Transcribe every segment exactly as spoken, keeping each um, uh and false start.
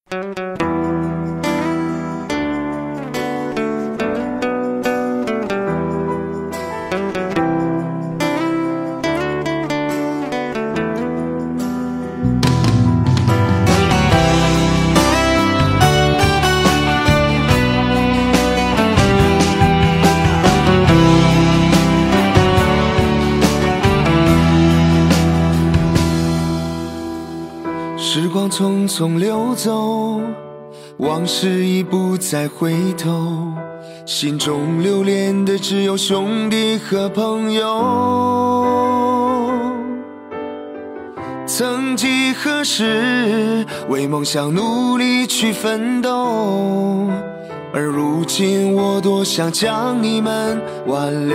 时光匆匆流走，往事已不再回头，心中留恋的只有兄弟和朋友。曾几何时，为梦想努力去奋斗，而如今我多想将你们挽留。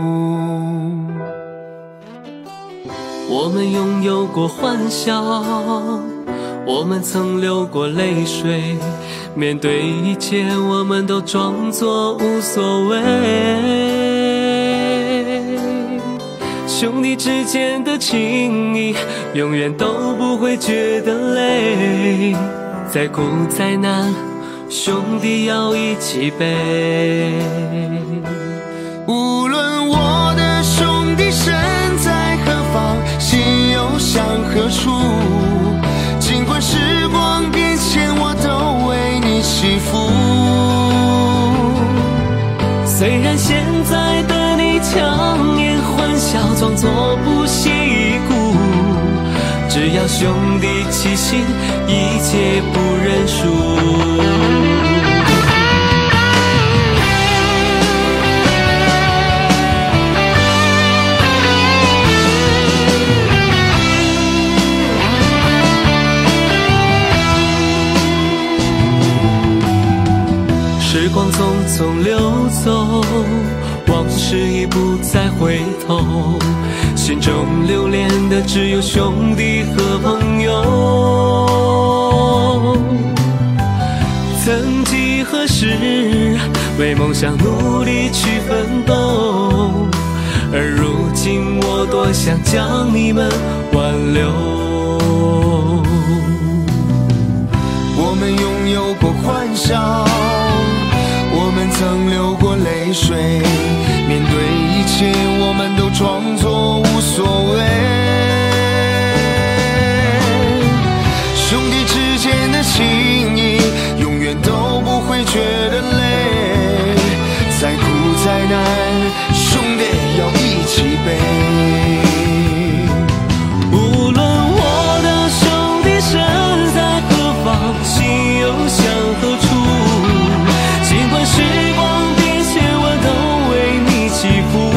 我们拥有过欢笑，我们曾流过泪水，面对一切我们都装作无所谓。兄弟之间的情谊永远都不会觉得累，再苦再难兄弟要一起背。 无论我的兄弟身在何方，心又向何处，尽管时光变迁，我都为你祈福。 虽然现在的你强颜欢笑，装作不屑一顾，只要兄弟齐心，一切不认输。时光匆匆流走，往事已不再回头，心中留恋的只有兄弟和朋友。曾几何时，为梦想努力去奋斗，而如今我多想将你们挽留。 我们拥有过欢笑，我们曾流过泪水，面对一切我们都装作无所谓。兄弟之间的情谊永远都不会觉得累，再苦再难兄弟要一起背。 无论我的兄弟身在何方，心又向何处，尽管时光变迁，我都为你祈福。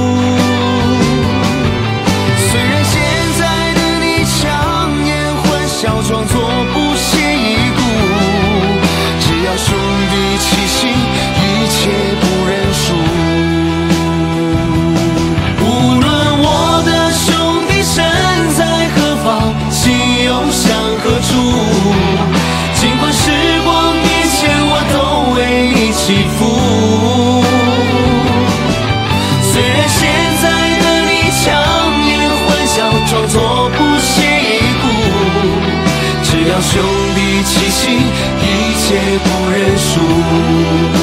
虽然现在的你强颜欢笑，装作不屑一顾，只要兄弟齐心，一切不认输。无论我的兄弟身在何方，心又向何处，尽管时光变迁，我都为你祈福。虽然现在的你强颜欢笑，装作不屑一顾，只要兄弟齐心，一切不认输。